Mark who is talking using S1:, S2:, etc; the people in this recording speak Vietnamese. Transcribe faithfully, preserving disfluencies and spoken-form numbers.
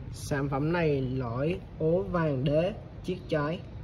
S1: Sản phẩm này lỗi ố vàng đế chiết trái.